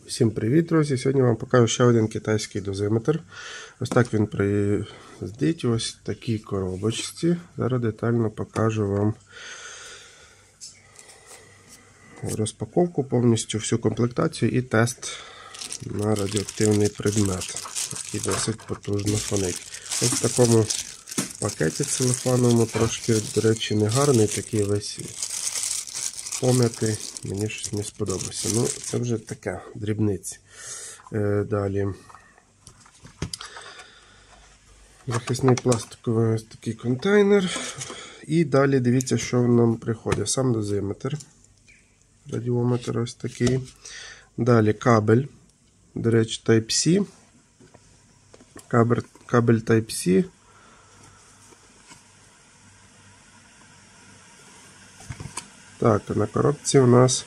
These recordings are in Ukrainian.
Всім привіт, друзі! Сьогодні вам покажу ще один китайський дозиметр. Ось так він приїздить, ось в такій коробочці. Зараз детально покажу вам розпаковку, повністю всю комплектацію і тест на радіоактивний предмет, який досить потужно фонить. Ось в такому пакеті целофановому, трошки, до речі, не гарний, такий весь пом'ятий, мені щось не сподобався. Ну, це вже таке, дрібниці. Далі. Захисний пластиковий ось такий контейнер. І далі дивіться, що нам приходить. Сам дозиметр. Радіометр ось такий. Далі кабель. До речі, Type-C. Кабель Type-C. Так, на коробці у нас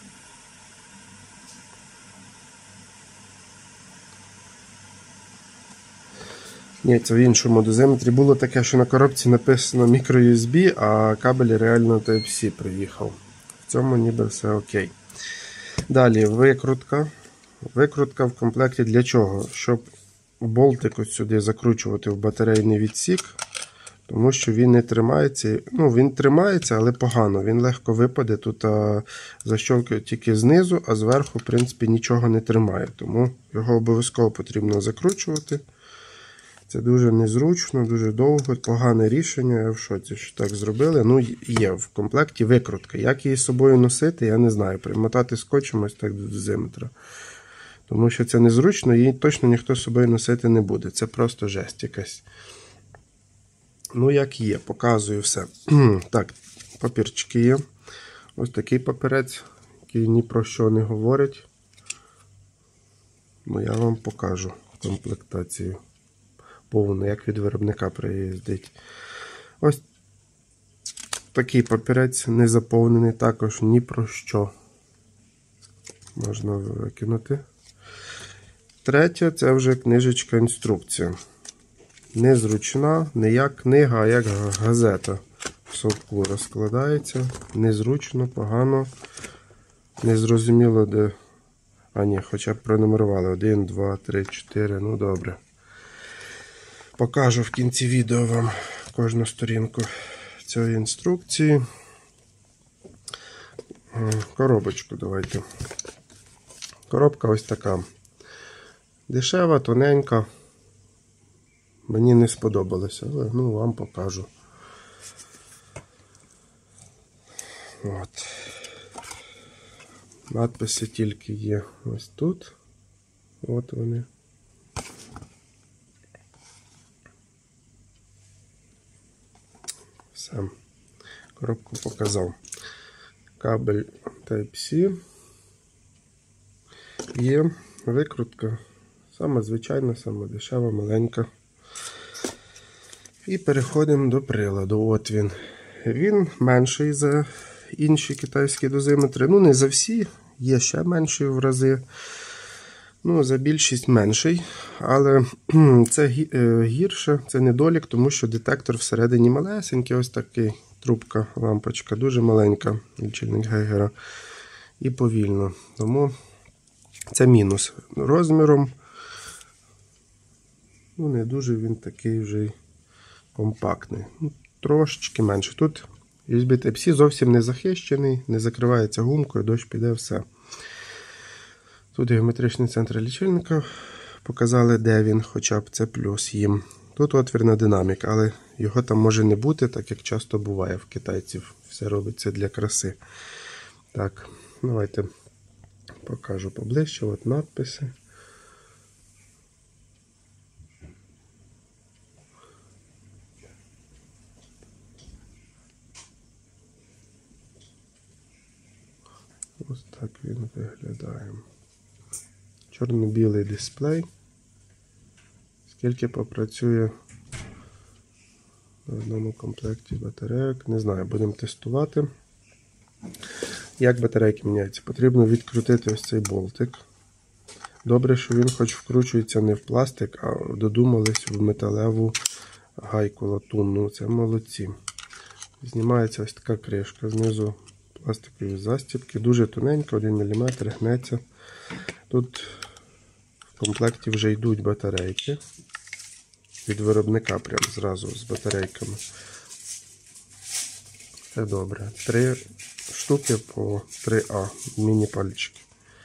ні, це в іншому дозиметрі. Було таке, що на коробці написано microUSB, а кабель реально Type-C приїхав. В цьому ніби все окей. Далі викрутка. Викрутка в комплекті для чого? Щоб болтик ось сюди закручувати в батарейний відсік. Тому що він не тримається, ну він тримається, але погано, він легко випаде, тут защолкує тільки знизу, а зверху в принципі нічого не тримає, тому його обов'язково потрібно закручувати. Це дуже незручно, дуже довго, погане рішення, я в шоці, що так зробили. Ну є в комплекті викрутка, як її з собою носити, я не знаю, примотати скотчем ось так до дозиметра. Тому що це незручно, її точно ніхто з собою носити не буде, це просто жесть якась. Ну, як є, показую все. Так, папірчики є. Ось такий папірець, який ні про що не говорить. Ну, я вам покажу комплектацію повну, як від виробника приїздить. Ось такий папірець не заповнений, також ні про що. Можна викинути. Третє, це вже книжечка-інструкція. Незручна, не як книга, а як газета. В совку розкладається. Незручно, погано. Незрозуміло, де. А ні, хоча б пронумерували. 1, 2, 3, 4. Ну добре. Покажу в кінці відео вам кожну сторінку цієї інструкції. Коробочку давайте. Коробка ось така. Дешева, тоненька. Мені не сподобалося, але ну, вам покажу. От. Надписи тільки є ось тут. От вони. Все. Коробку показав. Кабель Type-C. Є викрутка. Сама звичайна, сама дешева, маленька. І переходимо до приладу. От він. Він менший за інші китайські дозиметри. Ну, не за всі, є ще менші в рази. Ну, за більшість менший. Але це гірше, це недолік, тому що детектор всередині малесенький. Ось такий трубка, лампочка, дуже маленька, лічильник Гейгера. І повільно. Тому це мінус. Розміром, ну, не дуже він такий вже компактний. Ну, трошечки менше. Тут USB Type-C зовсім не захищений, не закривається гумкою, дощ піде, все. Тут геометричний центр лічильника. Показали, де він, хоча б це плюс їм. Тут отвір на динамік, але його там може не бути, так як часто буває в китайців. Все робиться для краси. Так, давайте покажу поближче. От надписи. Ось так він виглядає. Чорно-білий дисплей. Скільки попрацює в одному комплекті батарейок. Не знаю, будемо тестувати. Як батарейки міняються? Потрібно відкрутити ось цей болтик. Добре, що він хоч вкручується не в пластик, а додумались в металеву гайку латунну. Це молодці. Знімається ось така кришка знизу. Пластикові застібки, дуже тоненько, 1 мм, гнеться. Тут в комплекті вже йдуть батарейки. Від виробника прям зразу з батарейками. Це добре. 3 штуки по 3А. Міні-пальчики.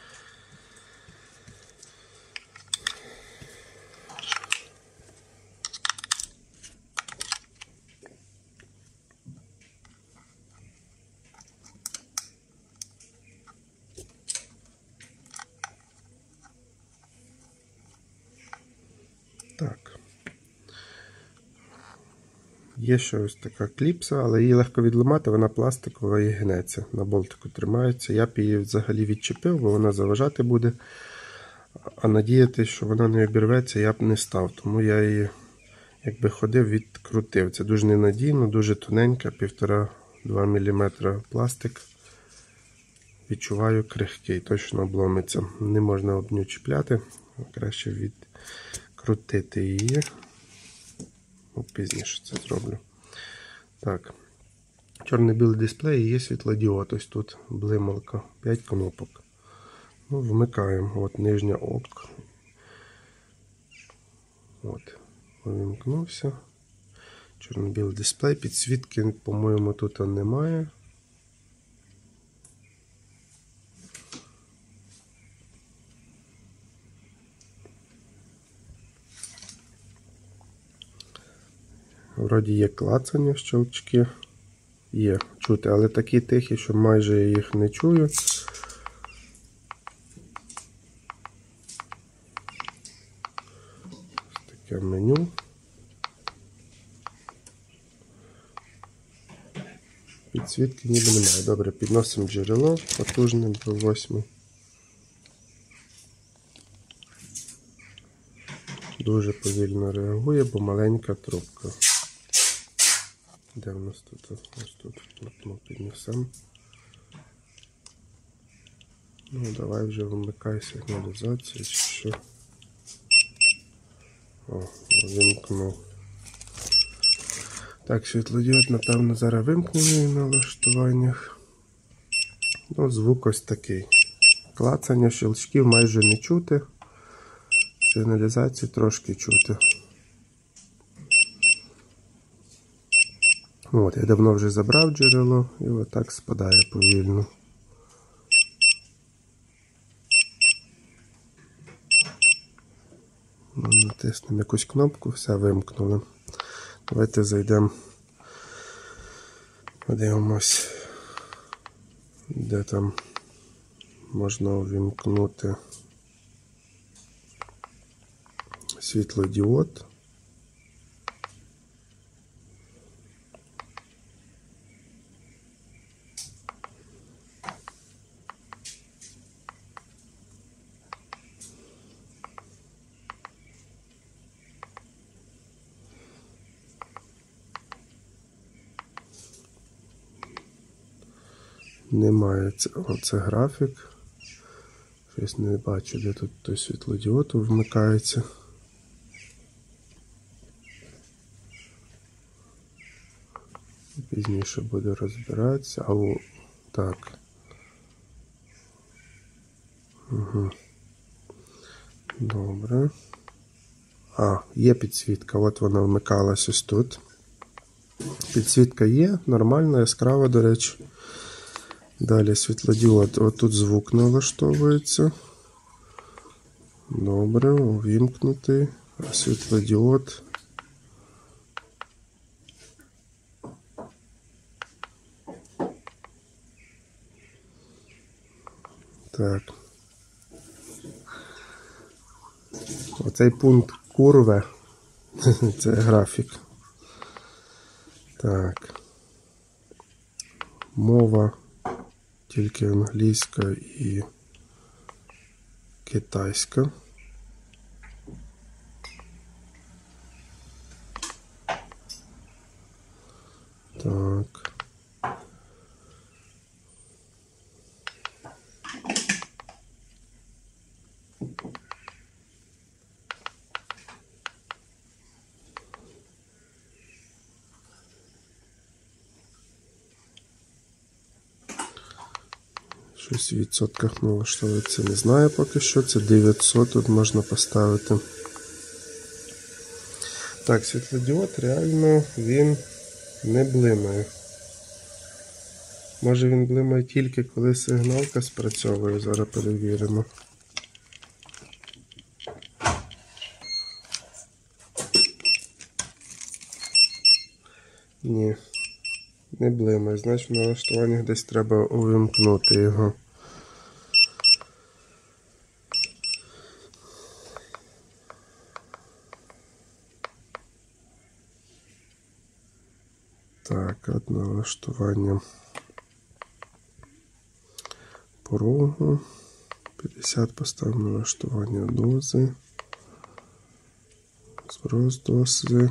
Так. Є ще ось така кліпса, але її легко відламати, вона пластикова і гнеться. На болтику тримається. Я б її взагалі відчепив, бо вона заважати буде. А надіятися, що вона не обірветься, я б не став. Тому я її, якби ходив, відкрутив. Це дуже ненадійно, дуже тоненька, 1,5-2 мм пластик. Відчуваю крихкий, точно обломиться. Не можна об нього чіпляти. Краще відкрутити її. Пізніше це зроблю. Так. Чорно-білий дисплей і є світлодіод. Ось тут блималка. 5 кнопок. Ну, вмикаємо. От нижня ок. От. Увімкнувся. Чорно-білий дисплей. Підсвітки, по-моєму, тут немає. Вроді є клацання, щелчки. Є чути, але такі тихі, що майже я їх не чую. Ось таке меню. Підсвітки ніби немає. Добре, підносимо джерело потужне до 8. Дуже повільно реагує, бо маленька трубка. Де в нас тут? Ось тут піднесемо. Ну, давай вже вмикай сигналізацію, чи що. О, вимкнув. Так, світлодіод, напевно, зараз вимкнений на налаштуваннях. Ну, звук ось такий. Клацання, щелчків майже не чути. Сигналізації трошки чути. От, я давно вже забрав джерело і отак спадає повільно. Натиснемо якусь кнопку, все вимкнули. Давайте зайдемо, подивимось, де там можна увімкнути світлодіод. Немає, оце графік. Щось не бачу, де тут той світлодіод вмикається. Пізніше буде розбиратися. Так. Угу. Добре. Є підсвітка. От вона вмикалась ось тут. Підсвітка є, нормальна, яскрава, до речі. Далі світлодіод. Ось тут звук налаштовується. Добре, увімкнутий. Світлодіод. Так. Оцей пункт курве. Це графік. Так. Мова тільки англійська і китайська. Так. Щось в відсотках налаштовується, не знаю поки що. Це 900 тут можна поставити. Так, світлодіод реально він не блимає. Може він блимає тільки коли сигналка спрацьовує, зараз перевіримо. Ні, не блимає, значить в налаштуваннях десь треба увімкнути його. Так, от налаштування порогу. 50 поставимо налаштування дози. Зброс дози.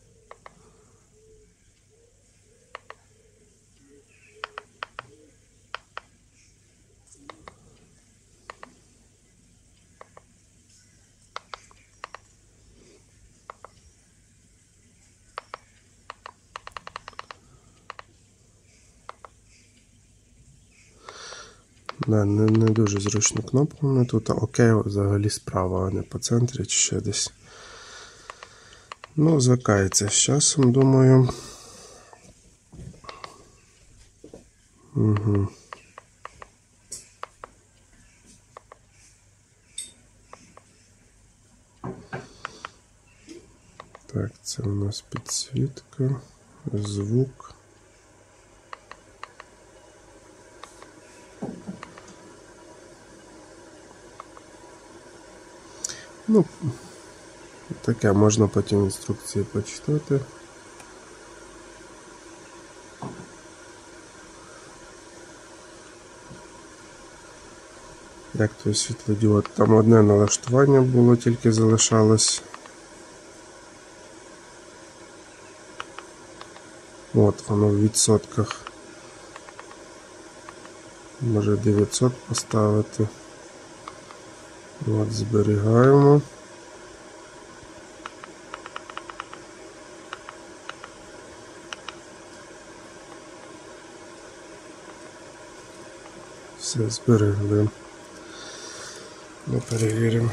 Да, не дуже зручно кнопками тут, а окей, взагалі справа, а не по центрі чи ще десь. Ну, звикається з часом, думаю. Угу. Так, це у нас підсвітка, звук. Ну, таке, можна потім інструкції почитати. Як той світлодіод? Там одне налаштування було, тільки залишалось. От воно в відсотках. Може 900 поставити. От, зберігаємо. Все, зберегли. Ну, перевіримо.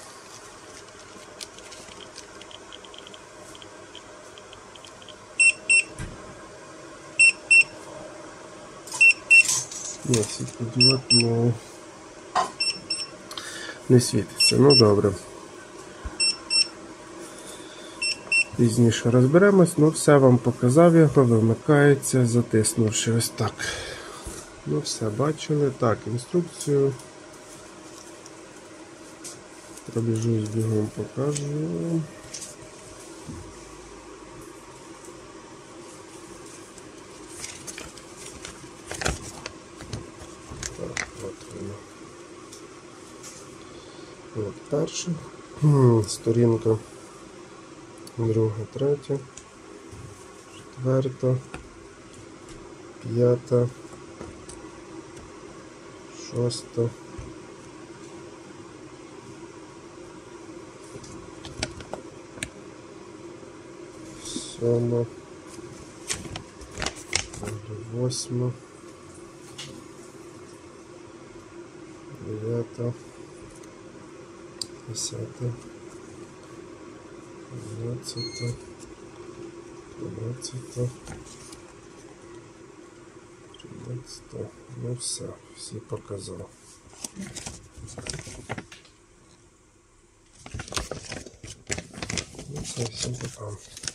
Ні, світлодіод не світиться. Ну добре. Пізніше розберемось, ну все, вам показав його, вимикається, затиснувши ось так. Ну все, бачили. Так, інструкцію. Пробіжусь бігом, покажу. Так, от воно. От перша сторінка, друга, третя, четверта, п'ята, шоста, сьома, восьма, дев'ята, 10, 11, 12, 13, ну все, всі показав. Ну все, всім пока.